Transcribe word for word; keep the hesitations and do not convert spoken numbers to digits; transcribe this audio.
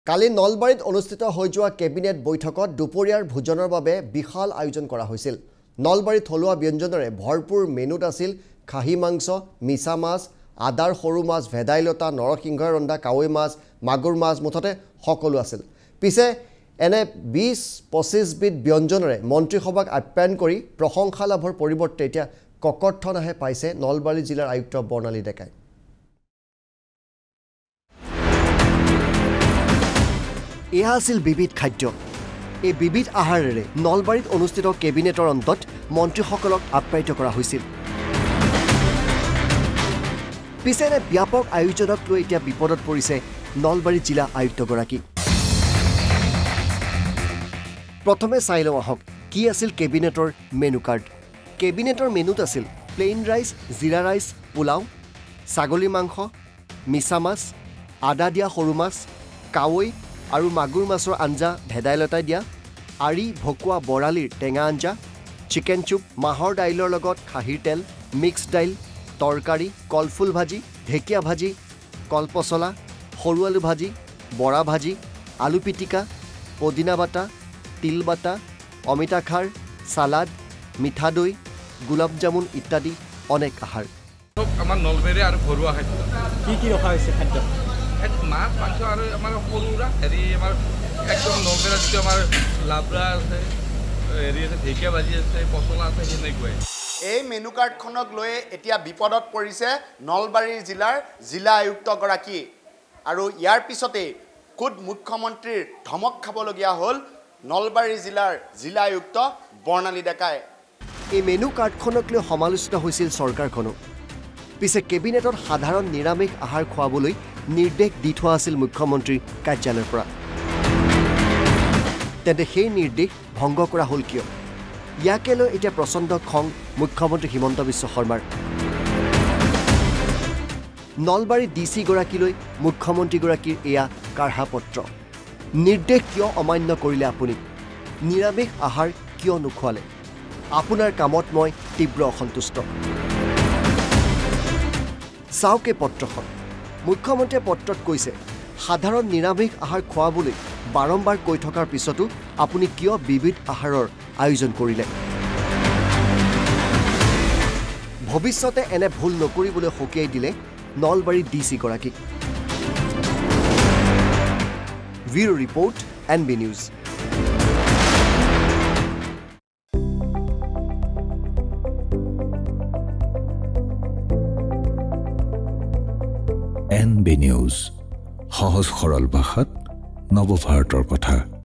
কালি নলবাৰীত অনুষ্ঠিত হৈ যোৱা কেবিনেট বৈঠকত দুপৰীয়াৰ ভোজনৰ বাবে বিশাল আয়োজন কৰা হৈছিল। নলবাৰীত থলুৱা ব্যঞ্জনেৰে ভৰপূৰ মেনুত আছিল খাহী মাংস, মিছা মাছ, আদাৰ সৰু মাছ, ভেদাইলতা, নৰসিংহৰ ৰন্ধা কাৱৈ মাছ, মাগুৰ মাছ মুঠতে সকলো আছিল। পিছে এনে বিশ পঁচিছ বিধ ব্যঞ্জনেৰে মন্ত্ৰীসভাক আপ্যায়ন কৰি প্ৰশংসা লাভৰ পৰিৱৰ্তে এতিয়া ককৰ্থনাহে পাইছে নলবাৰী জিলাৰ আয়ুক্ত বৰ্ণালী ডেকাই। এয়া আছিল বিবিধ খাদ্য। এই বিবিধ আহাৰেৰে নলবাৰীত অনুষ্ঠিত কেবিনেটৰ অন্তত মন্ত্ৰীসকলক আপ্যায়িত কৰা হৈছিল। পিছে এনে ব্যাপক আয়োজনক লৈ এতিয়া বিপদত পৰিছে নলবাৰী জিলা আয়ুক্তগৰাকী। প্ৰথমে চাই লওঁ আহক কি আছিল কেবিনেটৰ মেনু কাৰ্ড। কেবিনেটৰ মেনুত আছিল প্লেইন ৰাইচ, জিৰা ৰাইচ, পোলাও, ছাগলী মাংস, মিছা মাছ, আদা দিয়া সৰু মাছ, কাৱৈ আৰু মাগুৰ মাছৰ আঞ্জা ভেদাইলতাই দিয়া, আৰি ভকুৱা বৰালিৰ টেঙা আঞ্জা, চিকেন চুপ, মাহৰ দাইলৰ লগত খাহীৰ তেল, মিক্স দাইল, তৰকাৰী, কলফুল ভাজি, ঢেকীয়া ভাজি, কলপচলা, সৰু আলু ভাজি, বৰা ভাজি, আলু পিটিকা, পদিনা বাটা, তিল বাটা, অমিতা খাৰ, চালাড, মিঠা দৈ, গোলাপ জামুন ইত্যাদি অনেক আহাৰ। আমাৰ নলবাৰী আৰু ঘৰুৱা খাদ্য কি কি ৰখা হৈছে খাদ্য? মাছ মাংস আৰু আমাৰ সৰুৰা হেৰি আমাৰ একদম নলবাৰীত যিটো আমাৰ লাবৰা আছে, হেৰি আছে, ঢেকীয়া ভাজি আছে, পচলা আছে, সেনেকুৱাই। এই মেনু কাৰ্ডখনক লৈ এতিয়া বিপদত পৰিছে নলবাৰী জিলাৰ জিলা আয়ুক্তগৰাকী, আৰু ইয়াৰ পিছতেই খুদ মুখ্যমন্ত্ৰীৰ ধমক খাবলগীয়া হ'ল নলবাৰী জিলাৰ জিলা আয়ুক্ত বৰ্ণালী ডেকাই। এই মেনু কাৰ্ডখনক লৈ সমালোচিত হৈছিল চৰকাৰখনো। পিছে কেবিনেটত সাধাৰণ নিৰামিষ আহাৰ খুৱাবলৈ নিৰ্দেশ দি থোৱা আছিল মুখ্যমন্ত্ৰীৰ কাৰ্যালয়ৰ পৰা। তেন্তে সেই নিৰ্দেশ ভংগ কৰা হ'ল কিয়? ইয়াকে লৈ এতিয়া প্ৰচণ্ড খং মুখ্যমন্ত্ৰী হিমন্ত বিশ্ব শৰ্মাৰ। নলবাৰী ডি চি গৰাকীলৈ মুখ্যমন্ত্ৰীগৰাকীৰ এয়া কাঢ়া পত্ৰ। নিৰ্দেশ কিয় অমান্য কৰিলে আপুনি? নিৰামিষ আহাৰ কিয় নোখোৱালে? আপোনাৰ কামত মই তীব্ৰ অসন্তুষ্ট। চাওক এই পত্ৰখন। মুখ্যমন্ত্ৰীয়ে পত্ৰত কৈছে, সাধাৰণ নিৰামিষ আহাৰ খুৱাবলৈ বাৰম্বাৰ কৈ থকাৰ পিছতো আপুনি কিয় বিবিধ আহাৰৰ আয়োজন কৰিলে? ভৱিষ্যতে এনে ভুল নকৰিবলৈ সকীয়াই দিলে নলবাৰী ডি চি গৰাকীক। Bureau report, N B news. N B news, সহজ সৰল ভাষাত নৱভাৰতৰ কথা।